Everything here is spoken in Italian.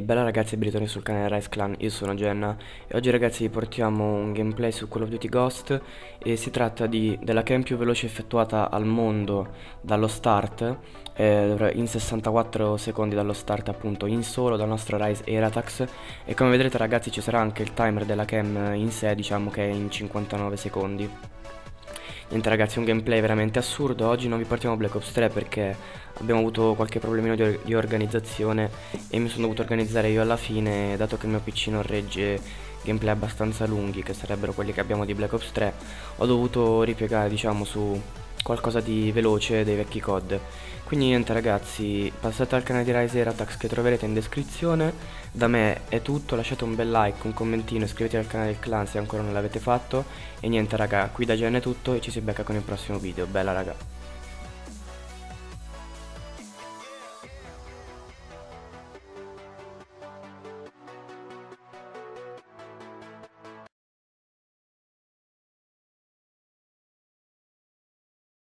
Bella ragazzi, bentornati sul canale Rise Clan, io sono Jenna e oggi ragazzi vi portiamo un gameplay su Call of Duty Ghost e si tratta della camp più veloce effettuata al mondo dallo start, in 64 secondi dallo start appunto in solo dal nostro Rise Airatax, e come vedrete ragazzi ci sarà anche il timer della cam in sé, diciamo che è in 59 secondi. Niente ragazzi, un gameplay veramente assurdo. Oggi non vi portiamo Black Ops 3 perché abbiamo avuto qualche problemino di organizzazione e mi sono dovuto organizzare io alla fine, dato che il mio PC non regge gameplay abbastanza lunghi, che sarebbero quelli che abbiamo di Black Ops 3. Ho dovuto ripiegare, diciamo, su qualcosa di veloce dei vecchi COD. Quindi niente ragazzi, passate al canale di Rise Airatax che troverete in descrizione. Da me è tutto, lasciate un bel like, un commentino, iscrivetevi al canale del clan se ancora non l'avete fatto. E niente raga, qui da Gen è tutto e ci si becca con il prossimo video. Bella raga.